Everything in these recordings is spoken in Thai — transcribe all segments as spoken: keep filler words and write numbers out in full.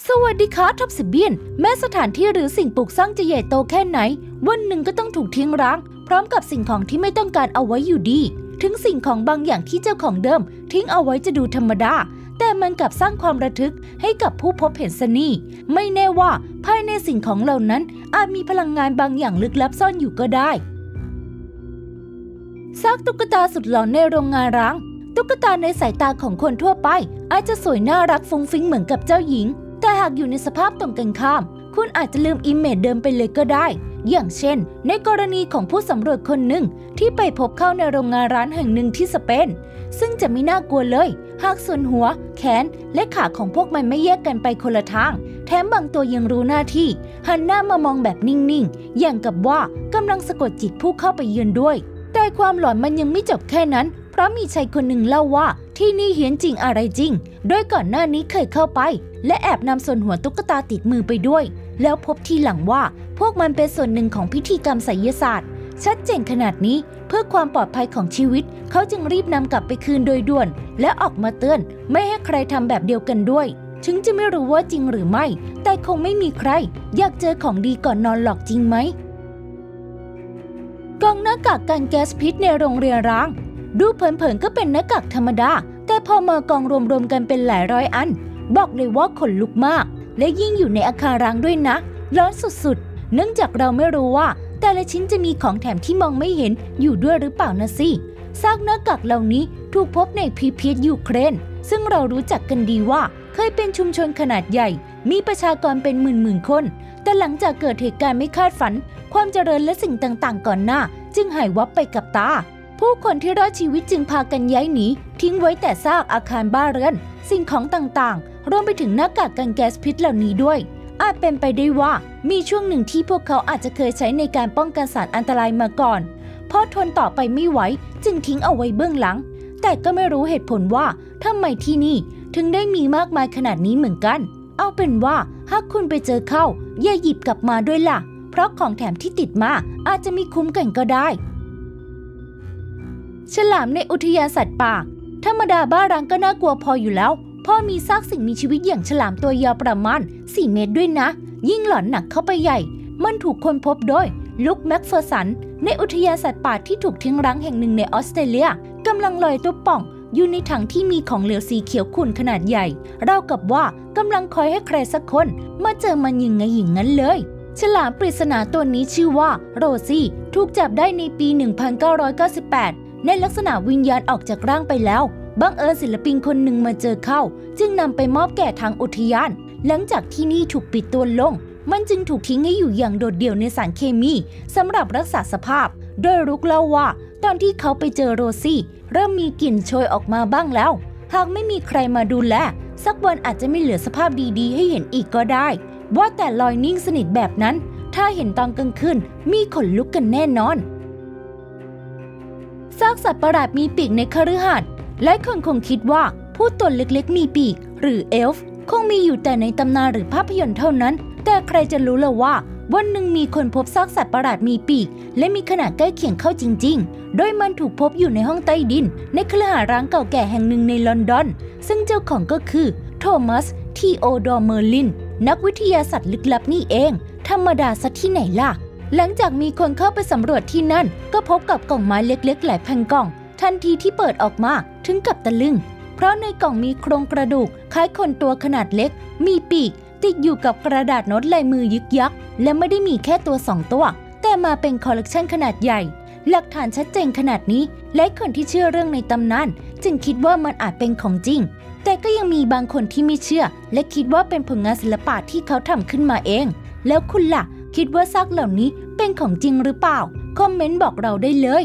สวัสดีค่ะท็อปสิบเบียนแม้สถานที่หรือสิ่งปลูกสร้างจะใหญ่โตแค่ไหนวันหนึ่งก็ต้องถูกทิ้งร้างพร้อมกับสิ่งของที่ไม่ต้องการเอาไว้อยู่ดีถึงสิ่งของบางอย่างที่เจ้าของเดิมทิ้งเอาไว้จะดูธรรมดาแต่มันกลับสร้างความระทึกให้กับผู้พบเห็นซะนี่ไม่แน่ว่าภายในสิ่งของเหล่านั้นอาจมีพลังงานบางอย่างลึกลับซ่อนอยู่ก็ได้ซากตุ๊กตาสุดหลอนในโรงงานร้างตุ๊กตาในสายตาของคนทั่วไปอาจจะสวยน่ารักฟุ้งฟิ้งเหมือนกับเจ้าหญิงแต่หากอยู่ในสภาพตรงกันข้ามคุณอาจจะลืมอิมเมจเดิมไปเลยก็ได้อย่างเช่นในกรณีของผู้สำรวจคนหนึ่งที่ไปพบเข้าในโรงงานร้านแห่งหนึ่งที่สเปนซึ่งจะไม่น่ากลัวเลยหากส่วนหัวแขนและขาของพวกมันไม่แยกกันไปคนละทางแถมบางตัวยังรู้หน้าที่หันหน้ามามองแบบนิ่งๆอย่างกับว่ากำลังสะกดจิตผู้เข้าไปเยือนด้วยแต่ความหลอนมันยังไม่จบแค่นั้นเพราะมีชายคนหนึ่งเล่าว่าที่นี่เฮี้ยนจริงอะไรจริงโดยก่อนหน้านี้เคยเข้าไปและแอบนำส่วนหัวตุ๊กตาติดมือไปด้วยแล้วพบทีหลังว่าพวกมันเป็นส่วนหนึ่งของพิธีกรรมไสยศาสตร์ชัดเจนขนาดนี้เพื่อความปลอดภัยของชีวิตเขาจึงรีบนำกลับไปคืนโดยด่วนและออกมาเตือนไม่ให้ใครทำแบบเดียวกันด้วยถึงจะไม่รู้ว่าจริงหรือไม่แต่คงไม่มีใครอยากเจอของดีก่อนนอนหรอกจริงไหมกล่องหน้ากากกันแก๊สพิษในโรงเรียนร้างดูเผินๆก็เป็นหน้ากากธรรมดาแต่พอมากองรวมๆกันเป็นหลายร้อยอันบอกเลยว่าขนลุกมากและยิ่งอยู่ในอาคารร้างด้วยนะร้อนสุดๆเนื่องจากเราไม่รู้ว่าแต่ละชิ้นจะมีของแถมที่มองไม่เห็นอยู่ด้วยหรือเปล่านะสิซากหน้ากากเหล่านี้ถูกพบในพีเพียสยูเครนซึ่งเรารู้จักกันดีว่าเคยเป็นชุมชนขนาดใหญ่มีประชากรเป็นหมื่นๆคนแต่หลังจากเกิดเหตุการณ์ไม่คาดฝันความเจริญและสิ่งต่างๆก่อนหน้าจึงหายวับไปกับตาผู้คนที่รอดชีวิตจึงพากันย้ายหนีทิ้งไว้แต่ซากอาคารบ้านเรือนสิ่งของต่างๆรวมไปถึงหน้ากากกันแก๊สพิษเหล่านี้ด้วยอาจเป็นไปได้ว่ามีช่วงหนึ่งที่พวกเขาอาจจะเคยใช้ในการป้องกันสารอันตรายมาก่อนพอทนต่อไปไม่ไหวจึงทิ้งเอาไว้เบื้องหลังแต่ก็ไม่รู้เหตุผลว่าทำไมที่นี่ถึงได้มีมากมายขนาดนี้เหมือนกันเอาเป็นว่าหากคุณไปเจอเข้าอย่าหยิบกลับมาด้วยล่ะเพราะของแถมที่ติดมาอาจจะมีคุ้มกันก็ได้ฉลามในอุทยานสัตว์ป่าธรรมดาบ้ารังก็น่ากลัวพออยู่แล้วพอมีซากสิ่งมีชีวิตอย่างฉลามตัวยาวประมาณสี่เมตรด้วยนะยิ่งหลอนหนักเข้าไปใหญ่มันถูกค้นพบโดยลุคแม็กเฟอร์สันในอุทยานสัตว์ป่าที่ถูกทิ้งร้างแห่งหนึ่งในออสเตรเลียกำลังลอยตัวป่องอยู่ในถังที่มีของเหลวสีเขียวขุ่นขนาดใหญ่ราวกับว่ากำลังคอยให้ใครสักคนมาเจอมันยังไงอย่างนั้นเลยฉลามปริศนาตัวนี้ชื่อว่าโรซี่ถูกจับได้ในปีหนึ่งพันเก้าร้อยเก้าสิบแปดในลักษณะวิญญาณออกจากร่างไปแล้วบังเอิญศิลปินคนหนึ่งมาเจอเข้าจึงนำไปมอบแก่ทางอุทยานหลังจากที่นี่ถูกปิดตัวลงมันจึงถูกทิ้งให้อยู่อย่างโดดเดี่ยวในสารเคมีสำหรับรักษาสภาพโดยรุกเล่าว่าตอนที่เขาไปเจอโรซี่เริ่มมีกลิ่นโชยออกมาบ้างแล้วหากไม่มีใครมาดูแลสักวันอาจจะไม่เหลือสภาพดีๆให้เห็นอีกก็ได้ว่าแต่ลอยนิ่งสนิทแบบนั้นถ้าเห็นตอนกลางคืนมีขนลุกกันแน่นอนซากสัตว์ประหลาดมีปีกในคฤหาสน์หลายคนคงคิดว่าผู้ตนเล็กๆมีปีกหรือเอลฟ์คงมีอยู่แต่ในตำนานหรือภาพยนตร์เท่านั้นแต่ใครจะรู้ล่ะว่าวันหนึ่งมีคนพบซากสัตว์ประหลาดมีปีกและมีขนาดใกล้เคียงเข้าจริงๆโดยมันถูกพบอยู่ในห้องใต้ดินในคฤหาสน์ร้างเก่าแก่แห่งหนึ่งในลอนดอนซึ่งเจ้าของก็คือโทมัสทีโอดอร์เมอร์ลินนักวิทยาศาสตร์ลึกลับนี่เองธรรมดาซะที่ไหนล่ะหลังจากมีคนเข้าไปสำรวจที่นั่นก็พบกับกล่องไม้เล็กๆหลายพันกล่องทันทีที่เปิดออกมาถึงกับตะลึงเพราะในกล่องมีโครงกระดูกคล้ายคนตัวขนาดเล็กมีปีกติดอยู่กับกระดาษโน้ตลายมือยึกยักและไม่ได้มีแค่ตัวสองตัวแต่มาเป็นคอลเลกชันขนาดใหญ่หลักฐานชัดเจนขนาดนี้และคนที่เชื่อเรื่องในตำนานจึงคิดว่ามันอาจเป็นของจริงแต่ก็ยังมีบางคนที่ไม่เชื่อและคิดว่าเป็นผลงานศิลปะที่เขาทำขึ้นมาเองแล้วคุณล่ะคิดว่าซากเหล่านี้เป็นของจริงหรือเปล่าคอมเมนต์บอกเราได้เลย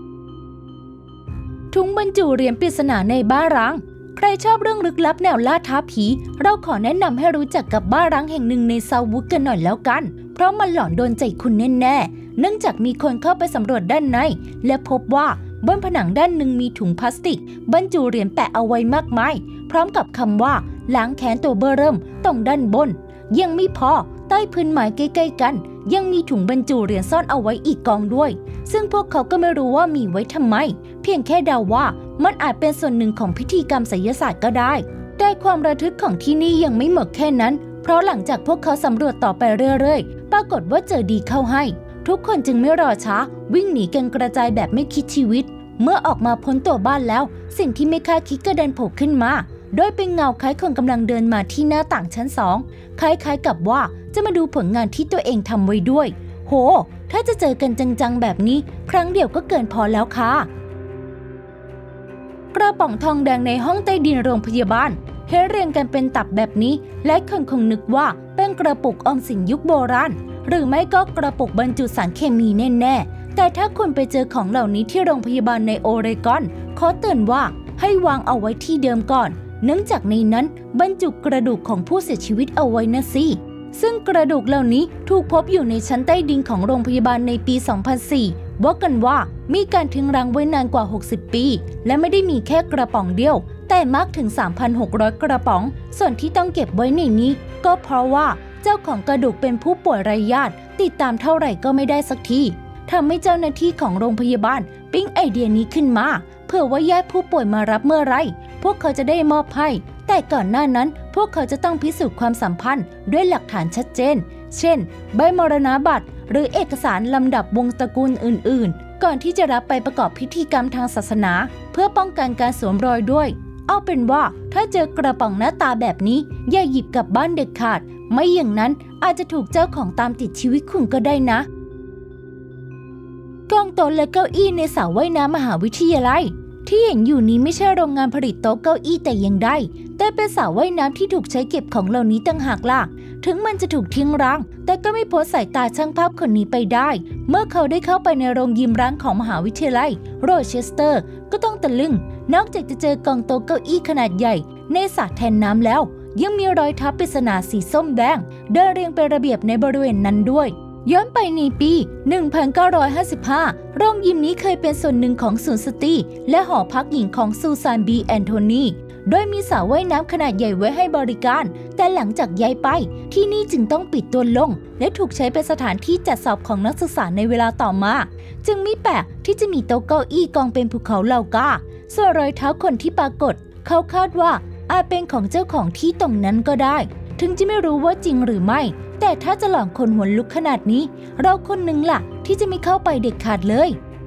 ถุงบรรจุเหรียญปริศนาในบ้านร้างใครชอบเรื่องลึกลับแนวล่าท้าผีเราขอแนะนำให้รู้จักกับบ้านร้างแห่งหนึ่งในเซาท์วูดกันหน่อยแล้วกันเพราะมันหลอนโดนใจคุณแน่ๆเนื่องจากมีคนเข้าไปสำรวจด้านในและพบว่าบนผนังด้านหนึ่งมีถุงพลาสติกบรรจุเหรียญแปะเอาไว้มากมายพร้อมกับคำว่าล้างแค้นตัวเบ้อเริ่มตรงด้านบนยังไม่พอใต้พื้นไม้ใกล้ๆกันยังมีถุงบรรจุเหรียญซ่อนเอาไว้อีกกองด้วยซึ่งพวกเขาก็ไม่รู้ว่ามีไว้ทำไมเพียงแค่เดาว่ามันอาจเป็นส่วนหนึ่งของพิธีกรรมไสยศาสตร์ก็ได้แต่ความระทึกของที่นี่ยังไม่หมดแค่นั้นเพราะหลังจากพวกเขาสำรวจต่อไปเรื่อยๆปรากฏว่าเจอดีเข้าให้ทุกคนจึงไม่รอช้าวิ่งหนีกันกระจายแบบไม่คิดชีวิตเมื่อออกมาพ้นตัวบ้านแล้วสิ่งที่ไม่คาดคิดก็เดินโผล่ขึ้นมาโดยเป็นเงาคล้ายคนกำลังเดินมาที่หน้าต่างชั้นสองคล้ายๆกับว่าจะมาดูผลงานที่ตัวเองทำไว้ด้วยโหถ้าจะเจอกันจังๆแบบนี้ครั้งเดียวก็เกินพอแล้วค่ะกระป๋องทองแดงในห้องใต้ดินโรงพยาบาลเห็นเรียงกันเป็นตับแบบนี้และคนคงนึกว่าเป็นกระปุกออมสินยุคโบราณหรือไม่ก็กระปุกบรรจุสารเคมีแน่ๆแต่ถ้าคุณไปเจอของเหล่านี้ที่โรงพยาบาลในโอเรกอนขอเตือนว่าให้วางเอาไว้ที่เดิมก่อนเนื่องจากในนั้นบรรจุกระดูกของผู้เสียชีวิตเอาไว้นะสิซึ่งกระดูกเหล่านี้ถูกพบอยู่ในชั้นใต้ดินของโรงพยาบาลในปี สองพันสี่ ว่ากันว่ามีการทิ้งร้างไว้นานกว่า หกสิบ ปีและไม่ได้มีแค่กระป๋องเดียวแต่มากถึง สามพันหกร้อย กระป๋องส่วนที่ต้องเก็บไว้ในนี้ก็เพราะว่าเจ้าของกระดูกเป็นผู้ป่วยไร้ญาติติดตามเท่าไหร่ก็ไม่ได้สักทีทำให้เจ้าหน้าที่ของโรงพยาบาลปิ๊งไอเดียนี้ขึ้นมาเพื่อว่าญาติผู้ป่วยมารับเมื่อไรพวกเขาจะได้มอบให้แต่ก่อนหน้านั้นพวกเขาจะต้องพิสูจน์ความสัมพันธ์ด้วยหลักฐานชัดเจนเช่นใบมรณบัตรหรือเอกสารลำดับวงตระกูลอื่นๆก่อนที่จะรับไปประกอบพิธีกรรมทางศาสนาเพื่อป้องกันการสวมรอยด้วยเอาเป็นว่าถ้าเจอกระป๋องหน้าตาแบบนี้อย่าหยิบกลับบ้านเด็ดขาดไม่อย่างนั้นอาจจะถูกเจ้าของตามติดชีวิตคุณก็ได้นะกองโต๊ะและเก้าอี้ในสระว่ายน้ำมหาวิทยาลัยที่เห็นอยู่นี้ไม่ใช่โรงงานผลิตโต๊ะเก้าอี้แต่อย่างใดแต่เป็นสระว่ายน้ำที่ถูกใช้เก็บของเหล่านี้ต่างหากล่ะถึงมันจะถูกทิ้งร้างแต่ก็ไม่พ้นสายตาช่างภาพคนนี้ไปได้เมื่อเขาได้เข้าไปในโรงยิมร้างของมหาวิทยาลัยโรเชสเตอร์ก็ต้องตะลึงนอกจากจะเจอกองโต๊ะเก้าอี้ขนาดใหญ่ในสระแทนน้ำแล้วยังมีรอยทับปริศนาสีส้มแดงเดินเรียงเป็นระเบียบในบริเวณนั้นด้วยย้อนไปในปี หนึ่งพันเก้าร้อยห้าสิบห้า โรงยิมนี้เคยเป็นส่วนหนึ่งของศูนย์สตรีและหอพักหญิงของซูซานบีแอนโทนีโดยมีสระว่ายน้ำขนาดใหญ่ไว้ให้บริการแต่หลังจากย้ายไปที่นี่จึงต้องปิดตัวลงและถูกใช้เป็นสถานที่จัดสอบของนักศึกษาในเวลาต่อมาจึงไม่แปลกที่จะมีโต๊ะเก้าอี้กองเป็นภูเขาเหล่ากาส่วนรอยเท้าคนที่ปรากฏเขาคาดว่าอาจเป็นของเจ้าของที่ตรงนั้นก็ได้ถึงจะไม่รู้ว่าจริงหรือไม่แต่ถ้าจะหลอกคนหัวลุกขนาดนี้เราคนหนึ่งล่ะที่จะไม่เข้าไปเด็ดขาดเลย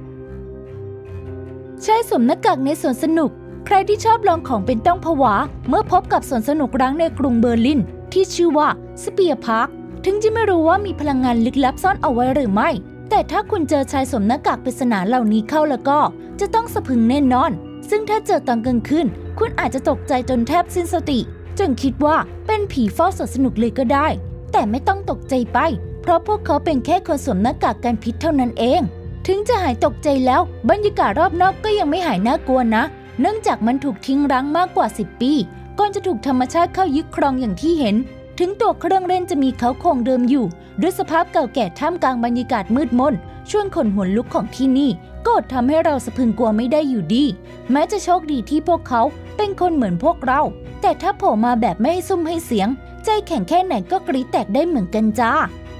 ชายสวมหน้ากากในสวนสนุกใครที่ชอบลองของเป็นต้องผวาเมื่อพบกับสวนสนุกร้างในกรุงเบอร์ลินที่ชื่อว่าสเปียร์พาร์คถึงจะไม่รู้ว่ามีพลังงานลึกลับซ่อนเอาไว้หรือไม่แต่ถ้าคุณเจอชายสวมหน้ากากปริศนาเหล่านี้เข้าแล้วก็จะต้องสะพรึงแน่นอนซึ่งถ้าเจอตอนกลางคืนคุณอาจจะตกใจจนแทบสิ้นสติจนคิดว่าเป็นผีเฝ้าสวนสนุกเลยก็ได้แต่ไม่ต้องตกใจไปเพราะพวกเขาเป็นแค่คนสวมหน้ากากกันพิษเท่านั้นเองถึงจะหายตกใจแล้วบรรยากาศรอบนอกก็ยังไม่หายน่ากลัวนะเนื่องจากมันถูกทิ้งร้างมากกว่าสิบปีก่อนจะถูกธรรมชาติเข้ายึดครองอย่างที่เห็นถึงตัวเครื่องเล่นจะมีเขาโครงเดิมอยู่ด้วยสภาพเก่าแก่ท่ามกลางบรรยากาศมืดมนชวนขนหัวลุกของที่นี่ก็อดทำให้เราสะพรึงกลัวไม่ได้อยู่ดีแม้จะโชคดีที่พวกเขาเป็นคนเหมือนพวกเราแต่ถ้าโผล่มาแบบไม่ให้ซุ่มให้เสียงใจแข็งแค่ไหนก็กรี๊ดแตกได้เหมือนกันจ้า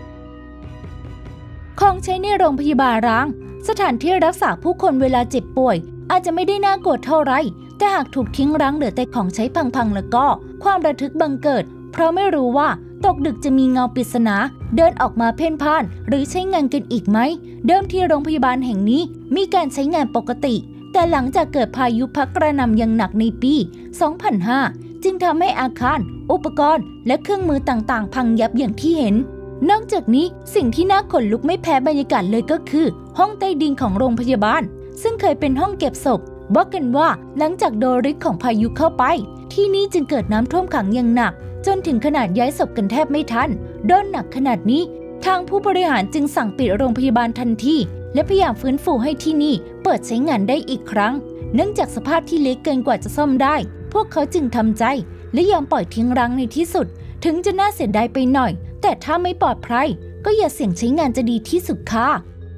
ของใช้ในโรงพยาบาลร้างสถานที่รักษาผู้คนเวลาเจ็บป่วยอาจจะไม่ได้น่ากลัวเท่าไรแต่หากถูกทิ้งร้างเหลือแต่ของใช้พังๆแล้วก็ความระทึกบังเกิดเพราะไม่รู้ว่าตกดึกจะมีเงาปริศนาเดินออกมาเพ่นพ่านหรือใช้งานกันอีกไหมเดิมที่โรงพยาบาลแห่งนี้มีการใช้งานปกติแต่หลังจากเกิดพายุพัดกระหน่ำอย่างหนักในปี สองพันห้า จึงทำให้อาคารอุปกรณ์และเครื่องมือต่างๆพังยับอย่างที่เห็นนอกจากนี้สิ่งที่น่าขนลุกไม่แพ้บรรยากาศเลยก็คือห้องใต้ดินของโรงพยาบาลซึ่งเคยเป็นห้องเก็บศพบอกกันว่าหลังจากโดนฤทธิ์ของพายุเข้าไปที่นี่จึงเกิดน้ำท่วมขังอย่างหนักจนถึงขนาดย้ายศพกันแทบไม่ทันโดนหนักขนาดนี้ทางผู้บริหารจึงสั่งปิดโรงพยาบาลทันทีและพยายามฟื้นฟูให้ที่นี่เปิดใช้งานได้อีกครั้งเนื่องจากสภาพที่เล็กเกินกว่าจะซ่อมได้พวกเขาจึงทำใจและยอมปล่อยทิ้งร้างในที่สุดถึงจะน่าเสียดายไปหน่อยแต่ถ้าไม่ปลอดภัยก็อย่าเสี่ยงใช้งานจะดีที่สุดค่ะ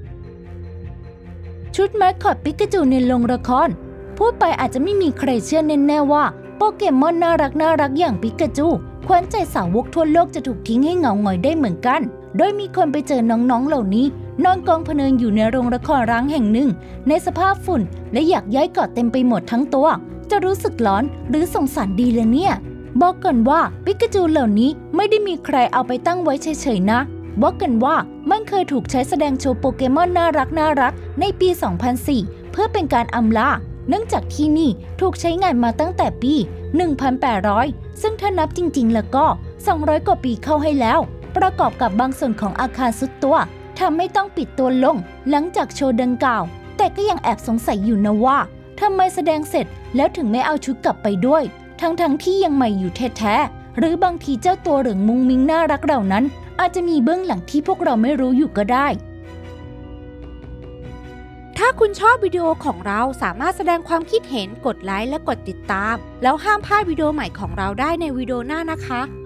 ชุดแมสคอตปิกาจูในโรงละครพูดไปอาจจะไม่มีใครเชื่อแน่ๆว่าโปเกมอนน่ารักน่ารักอย่างปิกาจูขวัญใจสาวกทั่วโลกจะถูกทิ้งให้เหงาหงอยได้เหมือนกันโดยมีคนไปเจอน้องๆเหล่านี้นอนกองพะเนินอยู่ในโรงละครร้างแห่งหนึ่งในสภาพฝุ่นและอยากย้ายเกาะเต็มไปหมดทั้งตัวจะรู้สึกร้อนหรือสงสารดีเลยเนี่ยบอกกันว่าปิกาจูเหล่านี้ไม่ได้มีใครเอาไปตั้งไว้เฉยๆนะบอกกันว่ามันเคยถูกใช้แสดงโชว์โปเกมอนน่ารักน่ารักในปี สองพันสี่ เพื่อเป็นการอำลาเนื่องจากที่นี่ถูกใช้งานมาตั้งแต่ปี หนึ่งพันแปดร้อย ซึ่งถ้านับจริงๆแล้วก็ สองร้อย กว่าปีเข้าให้แล้วประกอบกับบางส่วนของอาคารสุดตัวทำให้ต้องปิดตัวลงหลังจากโชว์ดังกล่าวแต่ก็ยังแอบสงสัยอยู่นะว่าทำไมแสดงเสร็จแล้วถึงไม่เอาชุดกลับไปด้วยทั้งๆ ท, ที่ยังใหม่อยู่แท้ๆหรือบางทีเจ้าตัวเหลืองมุงมิงน่ารักเหล่านั้นอาจจะมีเบื้องหลังที่พวกเราไม่รู้อยู่ก็ได้ถ้าคุณชอบวิดีโอของเราสามารถแสดงความคิดเห็นกดไลค์และกดติดตามแล้วห้ามพลาดวิดีโอใหม่ของเราได้ในวิดีโอหน้านะคะ